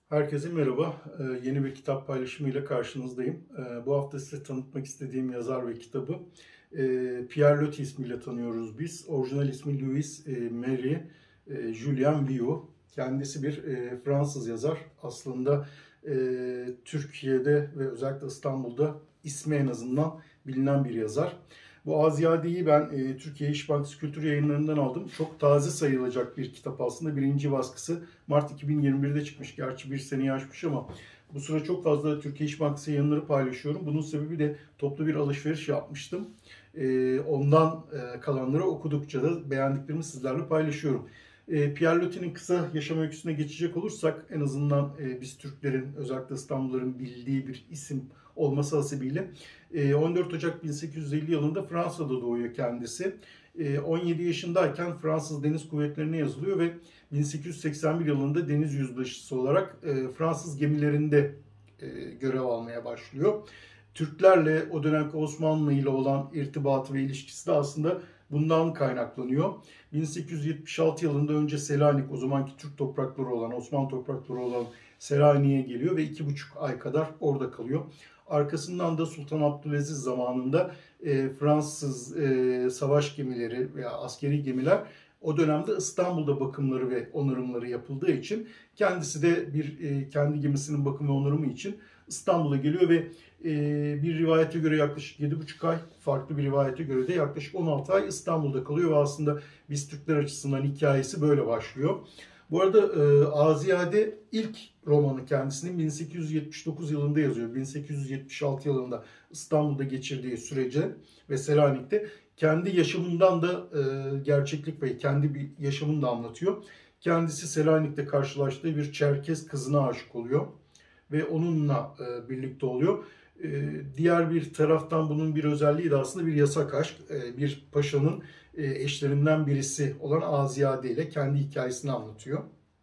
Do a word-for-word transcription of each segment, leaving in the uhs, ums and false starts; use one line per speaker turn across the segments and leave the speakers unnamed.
Herkese merhaba. Ee, yeni bir kitap paylaşımıyla karşınızdayım. Ee, bu hafta size tanıtmak istediğim yazar ve kitabı e, Pierre Loti ismiyle tanıyoruz biz. Orijinal ismi Louis e, Marie e, Julien Viau. Kendisi bir e, Fransız yazar. Aslında e, Türkiye'de ve özellikle İstanbul'da ismi en azından bilinen bir yazar. Bu Aziyade'yi ben e, Türkiye İş Bankası Kültür Yayınları'ndan aldım. Çok taze sayılacak bir kitap aslında. Birinci baskısı Mart iki bin yirmi birde çıkmış. Gerçi bir seneyi aşmış ama bu sıra çok fazla Türkiye İş Bankası yayınları paylaşıyorum. Bunun sebebi de toplu bir alışveriş yapmıştım. E, ondan e, kalanları okudukça da beğendiklerimi sizlerle paylaşıyorum. E, Pierre Loti'nin kısa yaşam öyküsüne geçecek olursak en azından e, biz Türklerin özellikle İstanbulluların bildiği bir isim olması hasebiyle on dört Ocak bin sekiz yüz elli yılında Fransa'da doğuyor kendisi. on yedi yaşındayken Fransız Deniz Kuvvetleri'ne yazılıyor ve bin sekiz yüz seksen bir yılında deniz yüzbaşısı olarak Fransız gemilerinde görev almaya başlıyor. Türklerle o dönemki Osmanlı ile olan irtibatı ve ilişkisi de aslında bundan kaynaklanıyor. bin sekiz yüz yetmiş altı yılında önce Selanik, o zamanki Türk toprakları olan, Osmanlı toprakları olan Selanik'e geliyor ve iki buçuk ay kadar orada kalıyor. Arkasından da Sultan Abdülaziz zamanında e, Fransız e, savaş gemileri veya askeri gemiler o dönemde İstanbul'da bakımları ve onarımları yapıldığı için kendisi de bir e, kendi gemisinin bakımı ve onarımı için İstanbul'a geliyor ve e, bir rivayete göre yaklaşık yedi buçuk ay, farklı bir rivayete göre de yaklaşık on altı ay İstanbul'da kalıyor ve aslında biz Türkler açısından hikayesi böyle başlıyor. Bu arada e, Aziyade ilk romanı kendisinin bin sekiz yüz yetmiş dokuz yılında yazıyor. bin sekiz yüz yetmiş altı yılında İstanbul'da geçirdiği sürece ve Selanik'te kendi yaşamından da e, gerçeklik ve kendi bir yaşamını da anlatıyor. Kendisi Selanik'te karşılaştığı bir Çerkez kızına aşık oluyor ve onunla e, birlikte oluyor. E, diğer bir taraftan bunun bir özelliği de aslında bir yasak aşk. E, bir paşanın e, eşlerinden birisi olan Aziyade ile kendi hikayesini anlatıyor.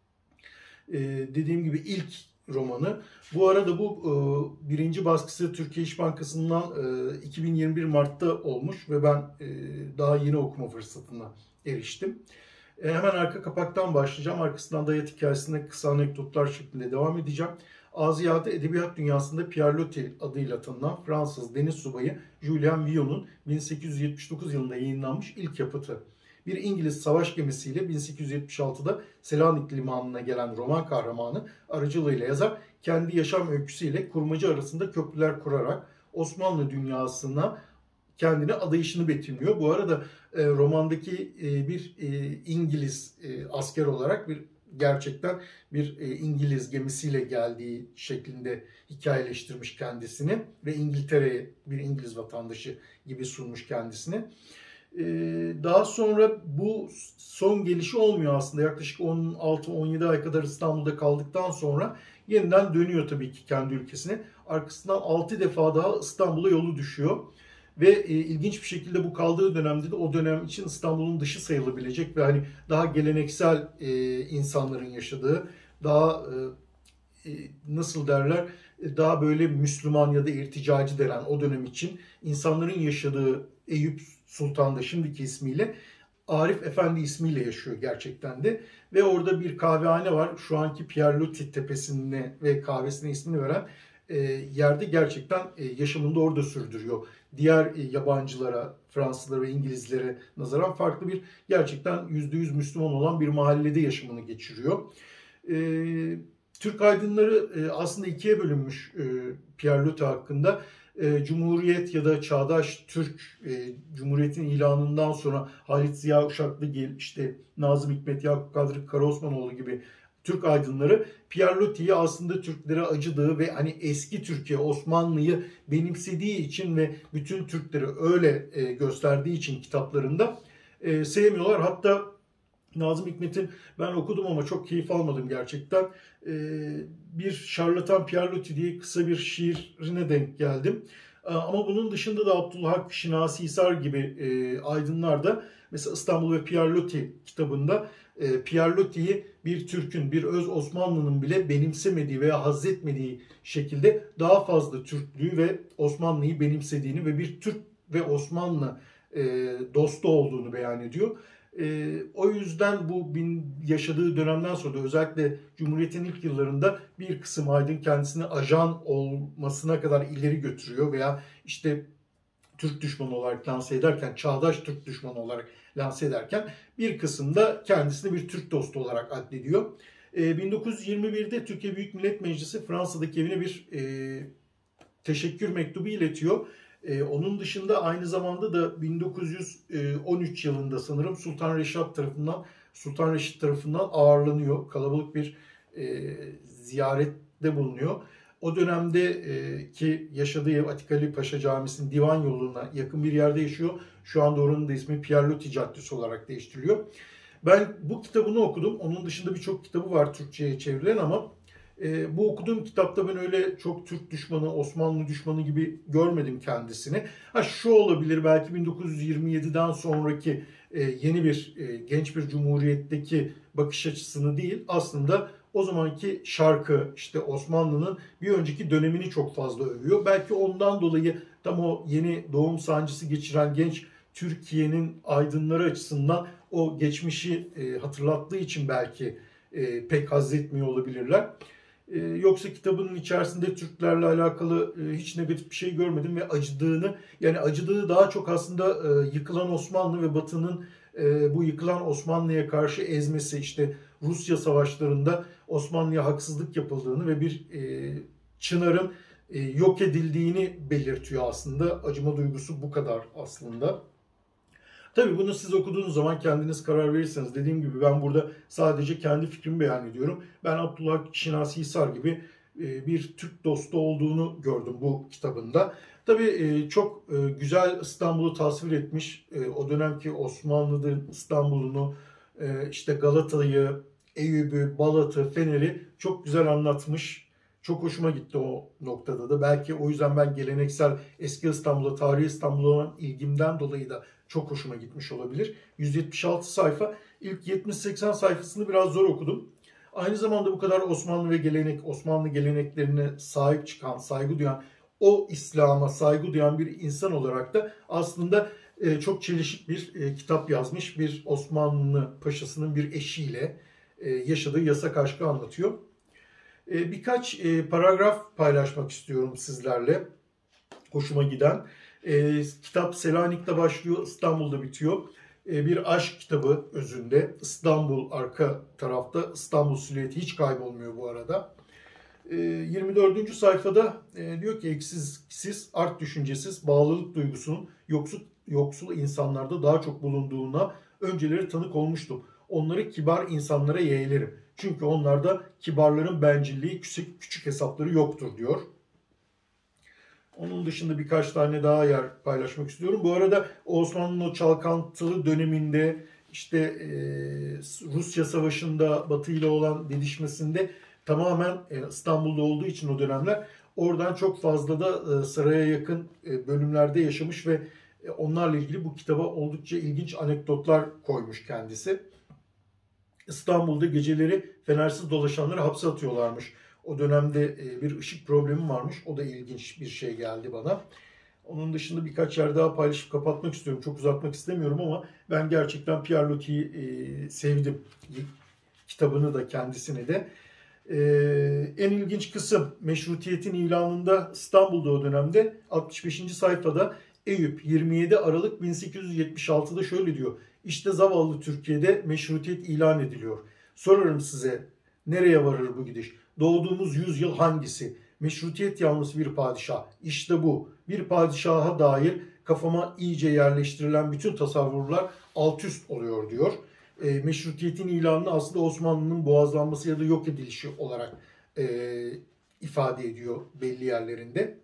E, dediğim gibi ilk romanı. Bu arada bu e, birinci baskısı Türkiye İş Bankası'ndan e, iki bin yirmi bir Mart'ta olmuş ve ben e, daha yeni okuma fırsatına eriştim. E, hemen arka kapaktan başlayacağım. Arkasından da hayat hikayesine kısa anekdotlar şeklinde devam edeceğim. Aziyade edebiyat dünyasında Pierre Loti adıyla tanınan Fransız deniz subayı Julien Viau'nun bin sekiz yüz yetmiş dokuz yılında yayınlanmış ilk yapıtı. Bir İngiliz savaş gemisiyle bin sekiz yüz yetmiş altıda Selanik limanına gelen roman kahramanı aracılığıyla yazar kendi yaşam öyküsüyle kurmacı arasında köprüler kurarak Osmanlı dünyasına kendine adayışını betimliyor. Bu arada e, romandaki e, bir e, İngiliz e, asker olarak bir gerçekten bir e, İngiliz gemisiyle geldiği şeklinde hikayeleştirmiş kendisini ve İngiltere'ye bir İngiliz vatandaşı gibi sunmuş kendisini. E, daha sonra bu son gelişi olmuyor aslında. Yaklaşık on altı on yedi ay kadar İstanbul'da kaldıktan sonra yeniden dönüyor tabii ki kendi ülkesine. Arkasından altı defa daha İstanbul'a yolu düşüyor. Ve e, ilginç bir şekilde bu kaldığı dönemde de o dönem için İstanbul'un dışı sayılabilecek ve hani daha geleneksel e, insanların yaşadığı, daha e, e, nasıl derler, daha böyle Müslüman ya da irticacı denen o dönem için insanların yaşadığı Eyüp Sultan'da şimdiki ismiyle Arif Efendi ismiyle yaşıyor gerçekten de. Ve orada bir kahvehane var. Şu anki Pierre Loti tepesine ve kahvesine ismini veren e, yerde gerçekten e, yaşamını da orada sürdürüyor. Diğer e, yabancılara, Fransızlara ve İngilizlere nazaran farklı bir gerçekten yüzde yüz Müslüman olan bir mahallede yaşamını geçiriyor. E, Türk aydınları e, aslında ikiye bölünmüş e, Pierre Loti hakkında. E, Cumhuriyet ya da Çağdaş Türk e, Cumhuriyet'in ilanından sonra Halit Ziya Uşaklıgil, işte Nazım Hikmet, Yakup Kadri Karaosmanoğlu gibi Türk aydınları Pierre Loti'yi aslında Türklere acıdığı ve hani eski Türkiye, Osmanlı'yı benimsediği için ve bütün Türkleri öyle e, gösterdiği için kitaplarında e, sevmiyorlar. Hatta Nazım Hikmet'in ben okudum ama çok keyif almadım gerçekten. Ee, bir Şarlatan Pierre Loti diye kısa bir şiirine denk geldim. Ee, ama bunun dışında da Abdülhak Şinasi Hisar gibi e, aydınlar da mesela İstanbul ve Pierre Loti kitabında e, Pierre Loti'yi bir Türk'ün, bir öz Osmanlı'nın bile benimsemediği veya hazzetmediği şekilde daha fazla Türklüğü ve Osmanlı'yı benimsediğini ve bir Türk ve Osmanlı e, dostu olduğunu beyan ediyor. E, o yüzden bu bin, yaşadığı dönemden sonra da özellikle Cumhuriyet'in ilk yıllarında bir kısım aydın kendisini ajan olmasına kadar ileri götürüyor veya işte Türk düşmanı olarak lanse ederken, çağdaş Türk düşmanı olarak lanse ederken bir kısımda kendisini bir Türk dostu olarak addediyor. E, bin dokuz yüz yirmi birde Türkiye Büyük Millet Meclisi Fransa'daki evine bir e, teşekkür mektubu iletiyor. E, onun dışında aynı zamanda da bin dokuz yüz on üç yılında sanırım Sultan Reşat tarafından Sultan Reşit tarafından ağırlanıyor. Kalabalık bir e, ziyarette bulunuyor. O dönemde e, ki yaşadığı ev Atikali Paşa Camisi'nin divan yoluna yakın bir yerde yaşıyor. Şu anda oranın da ismi Pierre Loti Caddesi olarak değiştiriliyor. Ben bu kitabını okudum. Onun dışında birçok kitabı var Türkçe'ye çevrilen ama e, bu okuduğum kitapta ben öyle çok Türk düşmanı, Osmanlı düşmanı gibi görmedim kendisini. Ha şu olabilir, belki bin dokuz yüz yirmi yediden sonraki e, yeni bir e, genç bir cumhuriyetteki bakış açısını değil, aslında o zamanki şarkı, işte Osmanlı'nın bir önceki dönemini çok fazla övüyor. Belki ondan dolayı tam o yeni doğum sancısı geçiren genç Türkiye'nin aydınları açısından o geçmişi e, hatırlattığı için belki e, pek haz etmiyor olabilirler. E, yoksa kitabının içerisinde Türklerle alakalı e, hiç negatif bir şey görmedim ve acıdığını, yani acıdığı daha çok aslında e, yıkılan Osmanlı ve Batı'nın e, bu yıkılan Osmanlı'ya karşı ezmesi, işte Rusya savaşlarında Osmanlı'ya haksızlık yapıldığını ve bir e, çınarın e, yok edildiğini belirtiyor aslında. Acıma duygusu bu kadar aslında. Tabii bunu siz okuduğunuz zaman kendiniz karar verirseniz, dediğim gibi ben burada sadece kendi fikrimi beyan ediyorum. Ben Abdullah Şinasi Hisar gibi bir Türk dostu olduğunu gördüm bu kitabında. Tabii çok güzel İstanbul'u tasvir etmiş. O dönemki Osmanlı'nın İstanbul'unu, işte Galata'yı, Eyüp'ü, Balat'ı, Fener'i çok güzel anlatmış. Çok hoşuma gitti o noktada da. Belki o yüzden ben geleneksel eski İstanbul'a, tarihi İstanbul'a olan ilgimden dolayı da çok hoşuma gitmiş olabilir. yüz yetmiş altı sayfa. İlk yetmiş seksen sayfasını biraz zor okudum. Aynı zamanda bu kadar Osmanlı ve gelenek, Osmanlı geleneklerine sahip çıkan, saygı duyan, o İslam'a saygı duyan bir insan olarak da aslında çok çelişik bir kitap yazmış. Bir Osmanlı paşasının bir eşiyle yaşadığı yasak aşkı anlatıyor. Birkaç paragraf paylaşmak istiyorum sizlerle. Hoşuma giden. Kitap Selanik'te başlıyor, İstanbul'da bitiyor. Bir aşk kitabı özünde. İstanbul arka tarafta. İstanbul silüeti hiç kaybolmuyor bu arada. yirmi dördüncü sayfada diyor ki eksiksiz, art düşüncesiz, bağlılık duygusunun yoksul, yoksul insanlarda daha çok bulunduğuna önceleri tanık olmuştum. Onları kibar insanlara yeğlerim. Çünkü onlarda kibarların bencilliği, küçük, küçük hesapları yoktur diyor. Onun dışında birkaç tane daha yer paylaşmak istiyorum. Bu arada Osmanlı'nın o çalkantılı döneminde, işte e, Rusya Savaşı'nda Batı ile olan didişmesinde tamamen e, İstanbul'da olduğu için o dönemler oradan çok fazla da e, saraya yakın e, bölümlerde yaşamış ve e, onlarla ilgili bu kitaba oldukça ilginç anekdotlar koymuş kendisi. İstanbul'da geceleri fenersiz dolaşanları hapse atıyorlarmış. O dönemde bir ışık problemi varmış. O da ilginç bir şey geldi bana. Onun dışında birkaç yer daha paylaşıp kapatmak istiyorum. Çok uzatmak istemiyorum ama ben gerçekten Pierre Loti'yi sevdim. Kitabını da, kendisini de. En ilginç kısım meşrutiyetin ilanında İstanbul'da o dönemde altmış beşinci sayfada Eyüp yirmi yedi Aralık bin sekiz yüz yetmiş altıda şöyle diyor. İşte zavallı Türkiye'de meşrutiyet ilan ediliyor. Sorarım size, nereye varır bu gidiş? Doğduğumuz yüzyıl hangisi? Meşrutiyet yanlısı bir padişah. İşte bu. Bir padişaha dair kafama iyice yerleştirilen bütün tasavvurlar alt üst oluyor diyor. E, meşrutiyetin ilanını aslında Osmanlı'nın boğazlanması ya da yok edilişi olarak e, ifade ediyor belli yerlerinde.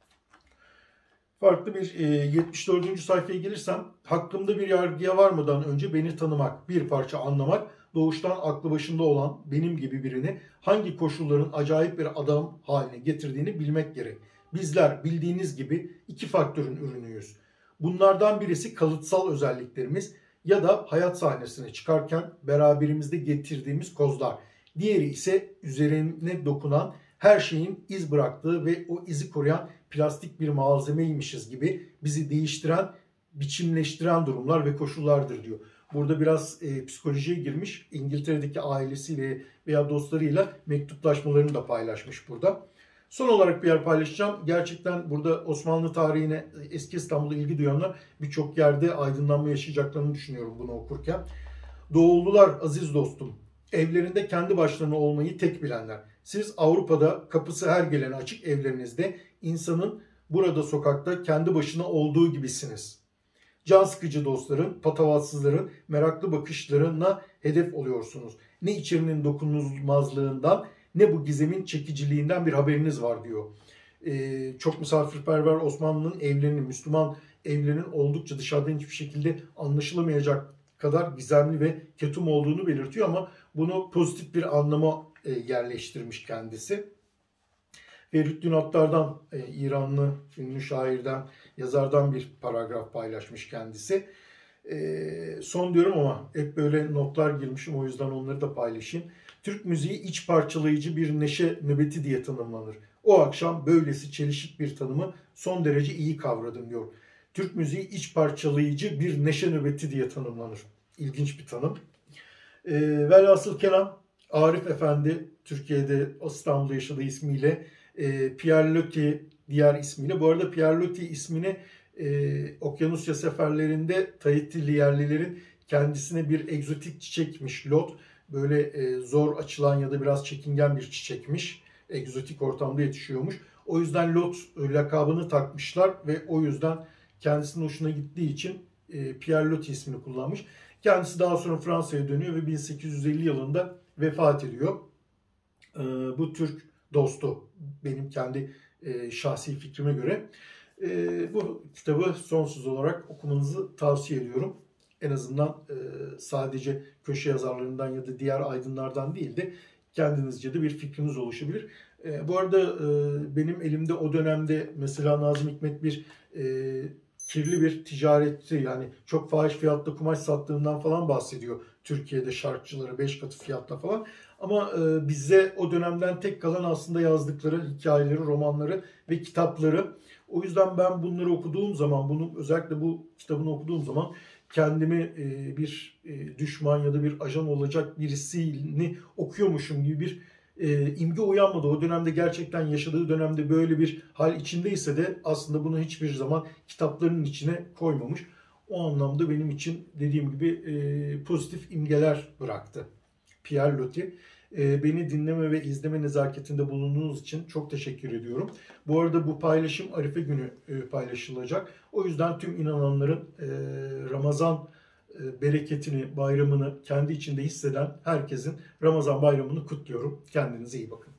Farklı bir e, yetmiş dördüncü sayfaya gelirsem, hakkımda bir yargıya varmadan önce beni tanımak, bir parça anlamak, doğuştan aklı başında olan benim gibi birini hangi koşulların acayip bir adam haline getirdiğini bilmek gerek. Bizler bildiğiniz gibi iki faktörün ürünüyüz. Bunlardan birisi kalıtsal özelliklerimiz ya da hayat sahnesine çıkarken beraberimizde getirdiğimiz kozlar. Diğeri ise üzerine dokunan her şeyin iz bıraktığı ve o izi koruyan plastik bir malzemeymişiz gibi bizi değiştiren, biçimleştiren durumlar ve koşullardır diyor. burada biraz e, psikolojiye girmiş. İngiltere'deki ailesiyle veya dostlarıyla mektuplaşmalarını da paylaşmış burada. Son olarak bir yer paylaşacağım. Gerçekten burada Osmanlı tarihine, eski İstanbul'a ilgi duyanlar birçok yerde aydınlanma yaşayacaklarını düşünüyorum bunu okurken. Doğullular aziz dostum, evlerinde kendi başlarına olmayı tek bilenler. Siz Avrupa'da kapısı her gelene açık evlerinizde insanın burada sokakta kendi başına olduğu gibisiniz. Can sıkıcı dostların, patavatsızların, meraklı bakışlarına hedef oluyorsunuz. Ne içerinin dokunulmazlığından ne bu gizemin çekiciliğinden bir haberiniz var diyor. Ee, çok misafirperver Osmanlı'nın evlerinin, Müslüman evlerinin oldukça dışarıdan hiçbir şekilde anlaşılamayacak kadar gizemli ve ketum olduğunu belirtiyor ama bunu pozitif bir anlama e, yerleştirmiş kendisi. Feridun Attar'dan, e, İranlı ünlü şairden, yazardan bir paragraf paylaşmış kendisi. E, son diyorum ama hep böyle notlar girmişim, o yüzden onları da paylaşayım. Türk müziği iç parçalayıcı bir neşe nöbeti diye tanımlanır. O akşam böylesi çelişik bir tanımı son derece iyi kavradım diyor. Türk müziği iç parçalayıcı bir neşe nöbeti diye tanımlanır. İlginç bir tanım. E, velhasıl kelam Arif Efendi, Türkiye'de İstanbul'da yaşadığı ismiyle, e, Pierre Loti diğer ismiyle. Bu arada Pierre Loti ismini e, Okyanusya seferlerinde Tahitili yerlilerin kendisine bir egzotik çiçekmiş lot. Böyle e, zor açılan ya da biraz çekingen bir çiçekmiş. Egzotik ortamda yetişiyormuş. O yüzden lot lakabını takmışlar ve o yüzden kendisinin hoşuna gittiği için e, Pierre Loti ismini kullanmış. Kendisi daha sonra Fransa'ya dönüyor ve bin sekiz yüz elli yılında vefat ediyor. E, bu Türk dostu, benim kendi e, şahsi fikrime göre. E, bu kitabı sonsuz olarak okumanızı tavsiye ediyorum. En azından e, sadece köşe yazarlarından ya da diğer aydınlardan değil de kendinizce de bir fikriniz oluşabilir. E, bu arada e, benim elimde o dönemde mesela Nazım Hikmet bir e, kirli bir ticaretti, yani çok fahiş fiyatla kumaş sattığından falan bahsediyor. Türkiye'de şarkıcıları beş katı fiyatla falan. Ama e, bize o dönemden tek kalan aslında yazdıkları hikayeleri, romanları ve kitapları. O yüzden ben bunları okuduğum zaman, bunu özellikle bu kitabını okuduğum zaman kendimi e, bir e, düşman ya da bir ajan olacak birisini okuyormuşum gibi bir e, imge uyanmadı. O dönemde gerçekten yaşadığı dönemde böyle bir hal içindeyse de aslında bunu hiçbir zaman kitaplarının içine koymamış. O anlamda benim için dediğim gibi e, pozitif imgeler bıraktı Pierre Loti. E, beni dinleme ve izleme nezaketinde bulunduğunuz için çok teşekkür ediyorum. Bu arada bu paylaşım Arife günü e, paylaşılacak. O yüzden tüm inananların e, Ramazan e, bereketini, bayramını kendi içinde hisseden herkesin Ramazan bayramını kutluyorum. Kendinize iyi bakın.